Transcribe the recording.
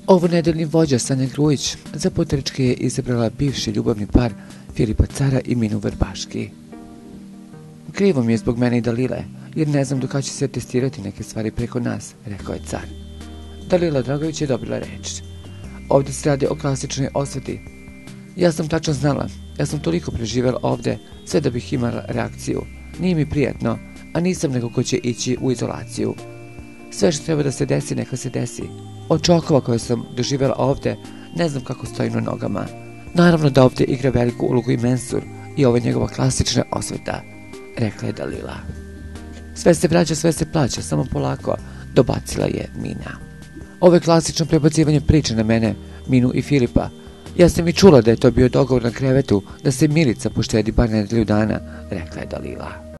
Ovonedeljni vođa Sanja Grujić za potrčke je izabrala bivši ljubavni par Filipa Cara i Minu Vrbaški. Krivo mi je zbog mene i Dalile, jer ne znam do kada će se testirati neke stvari preko nas, rekao je Car. Dalila Dragović je dobila reč. Ovdje se radi o klasičnoj osveti. Ja sam tačno znala, ja sam toliko preživjela ovdje, sve da bih imala reakciju. Nije mi prijatno, a nisam neko ko će ići u izolaciju. Sve što treba da se desi, neka se desi. Od čokova koje sam doživjela ovdje, ne znam kako stojim na nogama. Naravno da ovdje igra veliku ulogu i Mensur i ovo je njegova klasična osveta, rekla je Dalila. Sve se vraća, sve se plaća, samo polako, dobacila je Mina. Ovo je klasično prebacivanje priče na mene, Minu i Filipa. Ja sam i čula da je to bio dogovor na krevetu da se Milica poštedi bar nedelju dana, rekla je Dalila.